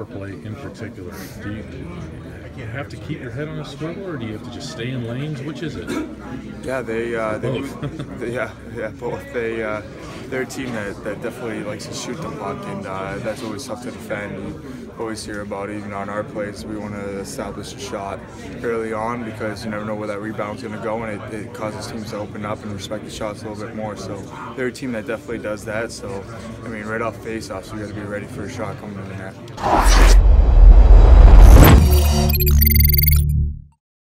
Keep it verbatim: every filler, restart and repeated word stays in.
power play in particular, do you, you have to keep your head on a swivel, or do you have to just stay in lanes? Which is it? Yeah, they, uh, they, both. they yeah, yeah, both. They, uh, they're a team that, that definitely likes to shoot the puck, and uh, that's always tough to defend. You always hear about it, even on our plays. We want to establish a shot early on because you never know where that rebound's going to go, and it, it causes teams to open up and respect the shots a little bit more. So they're a team that definitely does that. So, I mean, right off face-offs, we got to be ready for a shot coming in the net.